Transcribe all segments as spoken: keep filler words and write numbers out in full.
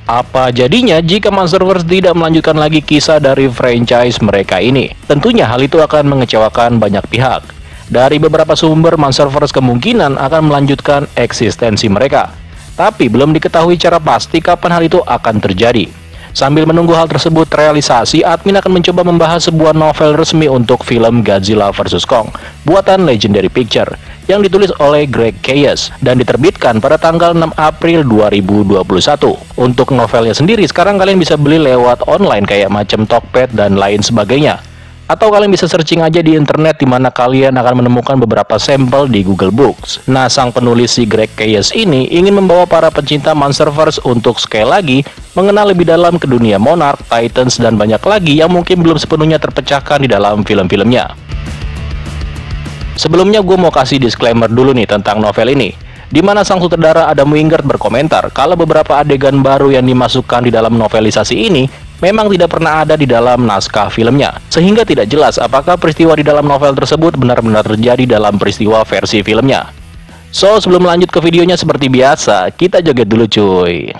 Apa jadinya jika Monsterverse tidak melanjutkan lagi kisah dari franchise mereka ini? Tentunya hal itu akan mengecewakan banyak pihak. Dari beberapa sumber, Monsterverse kemungkinan akan melanjutkan eksistensi mereka. Tapi belum diketahui secara pasti kapan hal itu akan terjadi. Sambil menunggu hal tersebut terrealisasi, admin akan mencoba membahas sebuah novel resmi untuk film Godzilla versus. Kong, buatan Legendary Picture, yang ditulis oleh Greg Cayes dan diterbitkan pada tanggal enam April dua ribu dua puluh satu. Untuk novelnya sendiri, sekarang kalian bisa beli lewat online kayak macam Tokped dan lain sebagainya. Atau kalian bisa searching aja di internet, di mana kalian akan menemukan beberapa sampel di Google Books. Nah, sang penulis si Greg Cayes ini ingin membawa para pencinta Monsterverse untuk sekali lagi mengenal lebih dalam ke dunia Monarch, Titans, dan banyak lagi yang mungkin belum sepenuhnya terpecahkan di dalam film-filmnya. Sebelumnya gue mau kasih disclaimer dulu nih tentang novel ini, di mana sang sutradara Adam Wingard berkomentar kalau beberapa adegan baru yang dimasukkan di dalam novelisasi ini memang tidak pernah ada di dalam naskah filmnya, sehingga tidak jelas apakah peristiwa di dalam novel tersebut benar-benar terjadi dalam peristiwa versi filmnya. So, sebelum lanjut ke videonya seperti biasa, kita joget dulu cuy.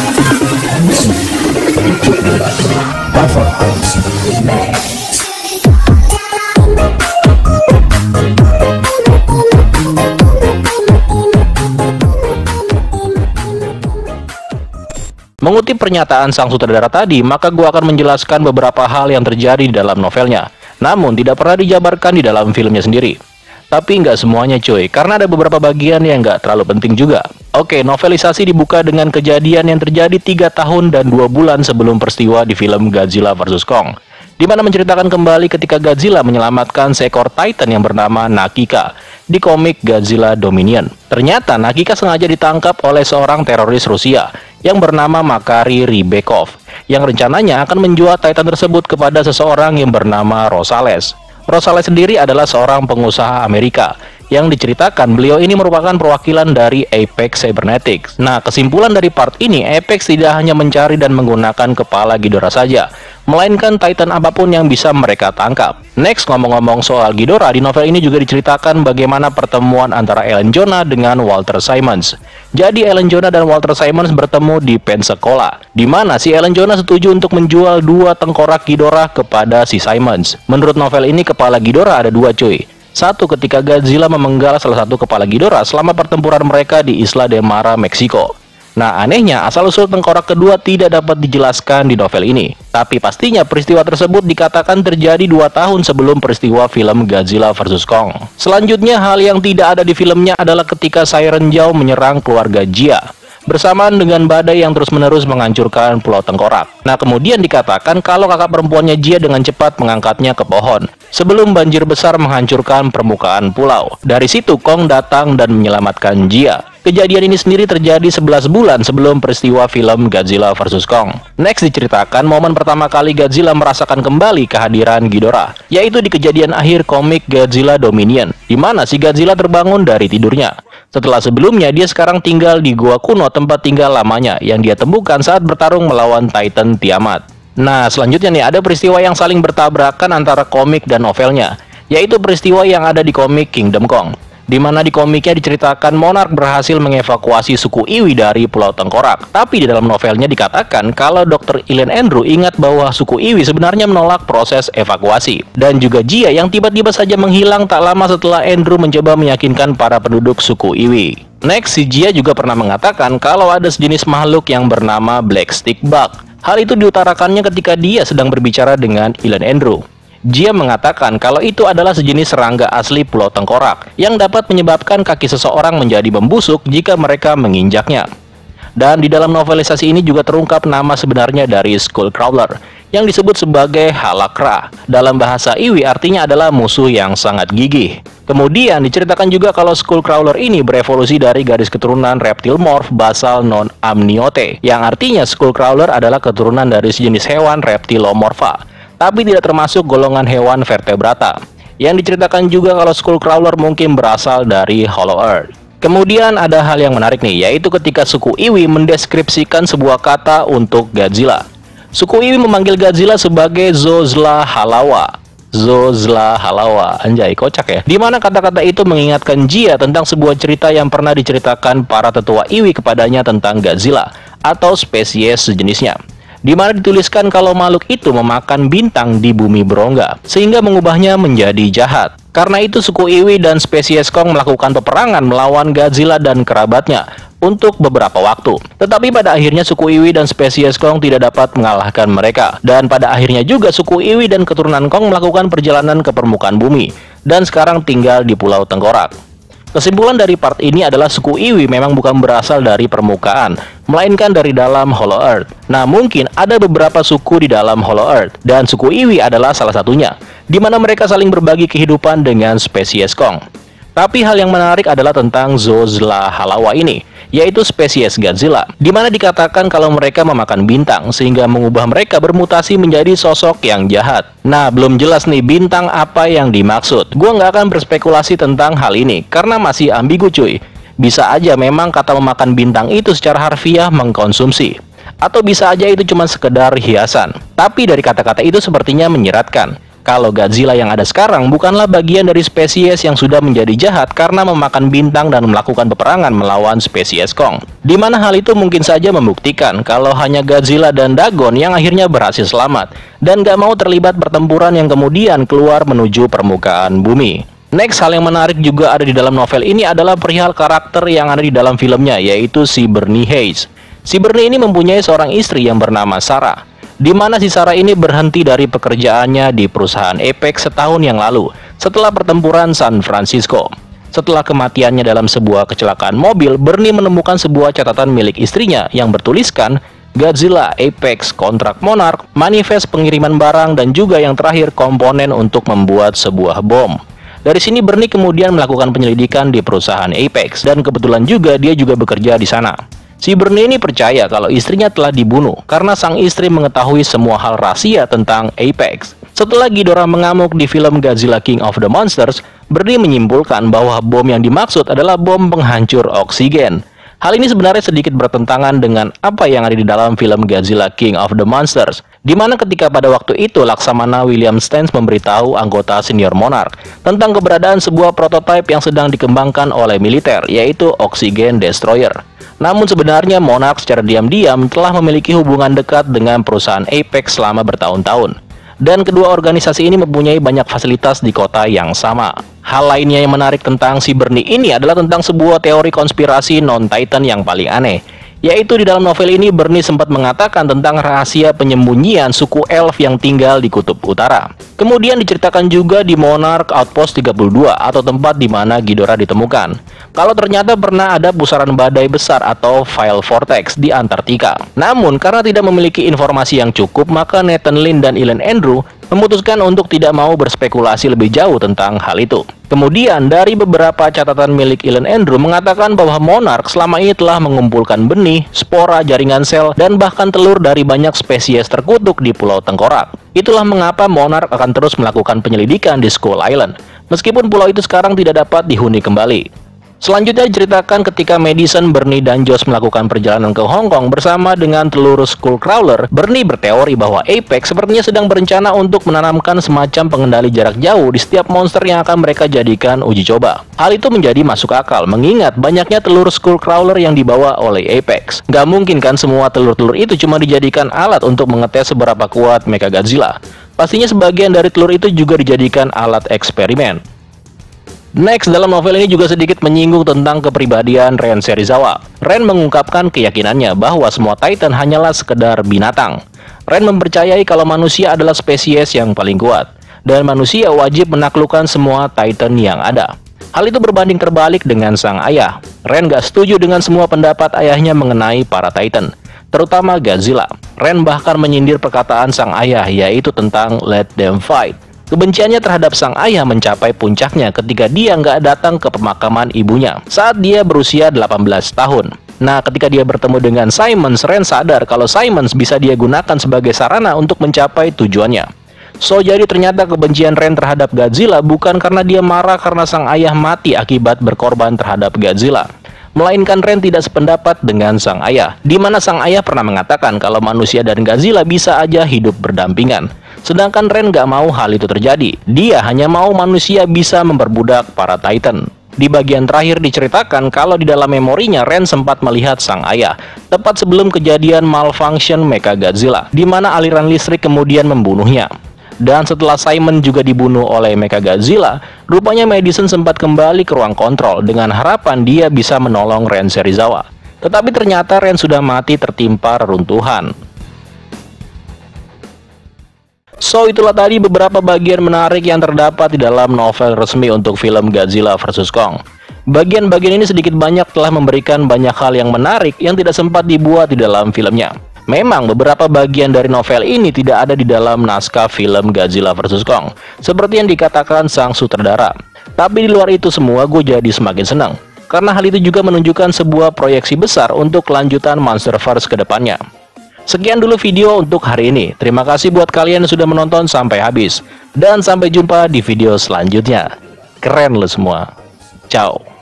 Mengutip pernyataan sang sutradara tadi, maka gue akan menjelaskan beberapa hal yang terjadi di dalam novelnya, namun tidak pernah dijabarkan di dalam filmnya sendiri. Tapi nggak semuanya cuy, karena ada beberapa bagian yang nggak terlalu penting juga. Oke, novelisasi dibuka dengan kejadian yang terjadi tiga tahun dan dua bulan sebelum peristiwa di film Godzilla versus. Kong, di mana menceritakan kembali ketika Godzilla menyelamatkan seekor Titan yang bernama Nakika di komik Godzilla Dominion. Ternyata Nakika sengaja ditangkap oleh seorang teroris Rusia yang bernama Makari Rybakov, yang rencananya akan menjual Titan tersebut kepada seseorang yang bernama Rosales. Rosales sendiri adalah seorang pengusaha Amerika, yang diceritakan beliau ini merupakan perwakilan dari Apex Cybernetics. Nah, kesimpulan dari part ini, Apex tidak hanya mencari dan menggunakan kepala Ghidorah saja, melainkan Titan apapun yang bisa mereka tangkap. Next, ngomong-ngomong soal Ghidorah, di novel ini juga diceritakan bagaimana pertemuan antara Ellen Jonah dengan Walter Simmons. Jadi Ellen Jonah dan Walter Simmons bertemu di Pensacola, di mana si Ellen Jonah setuju untuk menjual dua tengkorak Ghidorah kepada si Simmons. Menurut novel ini, kepala Ghidorah ada dua cuy. Satu, ketika Godzilla memenggal salah satu kepala Ghidorah selama pertempuran mereka di Isla de Mara, Meksiko. Nah, anehnya asal-usul tengkorak kedua tidak dapat dijelaskan di novel ini. Tapi pastinya peristiwa tersebut dikatakan terjadi dua tahun sebelum peristiwa film Godzilla versus. Kong. Selanjutnya, hal yang tidak ada di filmnya adalah ketika Siren Zhao menyerang keluarga Jia, bersamaan dengan badai yang terus-menerus menghancurkan pulau tengkorak. Nah, kemudian dikatakan kalau kakak perempuannya Jia dengan cepat mengangkatnya ke pohon sebelum banjir besar menghancurkan permukaan pulau. Dari situ Kong datang dan menyelamatkan Jia. Kejadian ini sendiri terjadi sebelas bulan sebelum peristiwa film Godzilla versus. Kong. Next, diceritakan momen pertama kali Godzilla merasakan kembali kehadiran Ghidorah, yaitu di kejadian akhir komik Godzilla Dominion, di mana si Godzilla terbangun dari tidurnya. Setelah sebelumnya dia sekarang tinggal di gua kuno, tempat tinggal lamanya yang dia temukan saat bertarung melawan Titan Tiamat. Nah, selanjutnya nih ada peristiwa yang saling bertabrakan antara komik dan novelnya, yaitu peristiwa yang ada di komik Kingdom Kong, di mana di komiknya diceritakan Monarch berhasil mengevakuasi suku Iwi dari Pulau Tengkorak. Tapi di dalam novelnya dikatakan kalau dokter Ian Andrew ingat bahwa suku Iwi sebenarnya menolak proses evakuasi. Dan juga Jia yang tiba-tiba saja menghilang tak lama setelah Andrew mencoba meyakinkan para penduduk suku Iwi. Next, si Jia juga pernah mengatakan kalau ada sejenis makhluk yang bernama Black Stick Bug. Hal itu diutarakannya ketika dia sedang berbicara dengan Ian Andrew. Jia mengatakan kalau itu adalah sejenis serangga asli Pulau Tengkorak yang dapat menyebabkan kaki seseorang menjadi membusuk jika mereka menginjaknya. Dan di dalam novelisasi ini juga terungkap nama sebenarnya dari Skullcrawler yang disebut sebagai Halakra. Dalam bahasa Iwi artinya adalah musuh yang sangat gigih. Kemudian diceritakan juga kalau Skullcrawler ini berevolusi dari garis keturunan reptilomorph basal non-amniote, yang artinya Skullcrawler adalah keturunan dari sejenis hewan reptilomorpha, tapi tidak termasuk golongan hewan vertebrata. Yang diceritakan juga kalau Skullcrawler mungkin berasal dari Hollow Earth. Kemudian ada hal yang menarik nih, yaitu ketika suku Iwi mendeskripsikan sebuah kata untuk Godzilla. Suku Iwi memanggil Godzilla sebagai Zozla Halawa. Zozla Halawa, anjay kocak ya. Dimana kata-kata itu mengingatkan Jia tentang sebuah cerita yang pernah diceritakan para tetua Iwi kepadanya tentang Godzilla. atau spesies sejenisnya, di mana dituliskan kalau makhluk itu memakan bintang di bumi berongga, sehingga mengubahnya menjadi jahat. Karena itu suku Iwi dan spesies Kong melakukan peperangan melawan Godzilla dan kerabatnya untuk beberapa waktu. Tetapi pada akhirnya suku Iwi dan spesies Kong tidak dapat mengalahkan mereka. Dan pada akhirnya juga suku Iwi dan keturunan Kong melakukan perjalanan ke permukaan bumi, dan sekarang tinggal di Pulau Tengkorak. Kesimpulan dari part ini adalah suku Iwi memang bukan berasal dari permukaan, melainkan dari dalam Hollow Earth. Nah, mungkin ada beberapa suku di dalam Hollow Earth, dan suku Iwi adalah salah satunya, di mana mereka saling berbagi kehidupan dengan spesies Kong. Tapi hal yang menarik adalah tentang Zozla Halawa ini, yaitu spesies Godzilla, di mana dikatakan kalau mereka memakan bintang, sehingga mengubah mereka bermutasi menjadi sosok yang jahat. Nah, belum jelas nih bintang apa yang dimaksud. Gua nggak akan berspekulasi tentang hal ini, karena masih ambigu cuy. Bisa aja memang kata memakan bintang itu secara harfiah mengkonsumsi, atau bisa aja itu cuma sekedar hiasan. Tapi dari kata-kata itu sepertinya menyeratkan kalau Godzilla yang ada sekarang bukanlah bagian dari spesies yang sudah menjadi jahat karena memakan bintang dan melakukan peperangan melawan spesies Kong. Di mana hal itu mungkin saja membuktikan kalau hanya Godzilla dan Dagon yang akhirnya berhasil selamat dan gak mau terlibat pertempuran yang kemudian keluar menuju permukaan bumi. Next, hal yang menarik juga ada di dalam novel ini adalah perihal karakter yang ada di dalam filmnya, yaitu si Bernie Hayes. Si Bernie ini mempunyai seorang istri yang bernama Sarah, di mana si Sarah ini berhenti dari pekerjaannya di perusahaan Apex setahun yang lalu setelah pertempuran San Francisco. Setelah kematiannya dalam sebuah kecelakaan mobil, Bernie menemukan sebuah catatan milik istrinya yang bertuliskan Godzilla, Apex, kontrak Monarch, manifest pengiriman barang, dan juga yang terakhir komponen untuk membuat sebuah bom. Dari sini Bernie kemudian melakukan penyelidikan di perusahaan Apex, dan kebetulan juga dia juga bekerja di sana. Si Bernie ini percaya kalau istrinya telah dibunuh karena sang istri mengetahui semua hal rahasia tentang Apex. Setelah Ghidorah mengamuk di film Godzilla King of the Monsters, Bernie menyimpulkan bahwa bom yang dimaksud adalah bom penghancur oksigen. Hal ini sebenarnya sedikit bertentangan dengan apa yang ada di dalam film Godzilla King of the Monsters, di mana ketika pada waktu itu Laksamana William Stantz memberitahu anggota senior Monarch tentang keberadaan sebuah prototipe yang sedang dikembangkan oleh militer, yaitu Oxygen Destroyer. Namun sebenarnya Monarch secara diam-diam telah memiliki hubungan dekat dengan perusahaan Apex selama bertahun-tahun, dan kedua organisasi ini mempunyai banyak fasilitas di kota yang sama. Hal lainnya yang menarik tentang si Bernie ini adalah tentang sebuah teori konspirasi non-Titan yang paling aneh, yaitu di dalam novel ini Bernie sempat mengatakan tentang rahasia penyembunyian suku Elf yang tinggal di Kutub Utara. Kemudian diceritakan juga di Monarch Outpost tiga puluh dua atau tempat di mana Ghidorah ditemukan, kalau ternyata pernah ada pusaran badai besar atau File Vortex di Antartika. Namun karena tidak memiliki informasi yang cukup, maka Nathan Lin dan Ilan Andrew memutuskan untuk tidak mau berspekulasi lebih jauh tentang hal itu. Kemudian dari beberapa catatan milik Ilan Andrew mengatakan bahwa Monarch selama ini telah mengumpulkan benih, spora, jaringan sel, dan bahkan telur dari banyak spesies terkutuk di Pulau Tengkorak. Itulah mengapa Monarch akan terus melakukan penyelidikan di Skull Island, meskipun pulau itu sekarang tidak dapat dihuni kembali. Selanjutnya diceritakan ketika Madison, Bernie, dan Josh melakukan perjalanan ke Hong Kong bersama dengan telur Skullcrawler, Bernie berteori bahwa Apex sepertinya sedang berencana untuk menanamkan semacam pengendali jarak jauh di setiap monster yang akan mereka jadikan uji coba. Hal itu menjadi masuk akal, mengingat banyaknya telur Skullcrawler yang dibawa oleh Apex. Gak mungkin kan semua telur-telur itu cuma dijadikan alat untuk mengetes seberapa kuat Mechagodzilla. Pastinya sebagian dari telur itu juga dijadikan alat eksperimen. Next, dalam novel ini juga sedikit menyinggung tentang kepribadian Ren Serizawa. Ren mengungkapkan keyakinannya bahwa semua Titan hanyalah sekedar binatang. Ren mempercayai kalau manusia adalah spesies yang paling kuat, dan manusia wajib menaklukkan semua Titan yang ada. Hal itu berbanding terbalik dengan sang ayah. Ren gak setuju dengan semua pendapat ayahnya mengenai para Titan, terutama Godzilla. Ren bahkan menyindir perkataan sang ayah, yaitu tentang let them fight. Kebenciannya terhadap sang ayah mencapai puncaknya ketika dia nggak datang ke pemakaman ibunya saat dia berusia delapan belas tahun. Nah, ketika dia bertemu dengan Simmons, Ren sadar kalau Simmons bisa dia gunakan sebagai sarana untuk mencapai tujuannya. So, jadi ternyata kebencian Ren terhadap Godzilla bukan karena dia marah karena sang ayah mati akibat berkorban terhadap Godzilla, melainkan Ren tidak sependapat dengan sang ayah, di mana sang ayah pernah mengatakan kalau manusia dan Godzilla bisa aja hidup berdampingan. Sedangkan Ren gak mau hal itu terjadi. Dia hanya mau manusia bisa memperbudak para Titan. Di bagian terakhir diceritakan kalau di dalam memorinya Ren sempat melihat sang ayah, tepat sebelum kejadian malfunction Mechagodzilla, di mana aliran listrik kemudian membunuhnya. Dan setelah Simon juga dibunuh oleh Mechagodzilla, rupanya Madison sempat kembali ke ruang kontrol dengan harapan dia bisa menolong Ren Serizawa. Tetapi ternyata Ren sudah mati tertimpa reruntuhan. So, itulah tadi beberapa bagian menarik yang terdapat di dalam novel resmi untuk film Godzilla versus. Kong. Bagian-bagian ini sedikit banyak telah memberikan banyak hal yang menarik yang tidak sempat dibuat di dalam filmnya. Memang beberapa bagian dari novel ini tidak ada di dalam naskah film Godzilla versus. Kong, seperti yang dikatakan sang sutradara. Tapi di luar itu semua, gue jadi semakin senang, karena hal itu juga menunjukkan sebuah proyeksi besar untuk kelanjutan Monsterverse ke depannya. Sekian dulu video untuk hari ini. Terima kasih buat kalian yang sudah menonton sampai habis. Dan sampai jumpa di video selanjutnya. Keren lo semua. Ciao.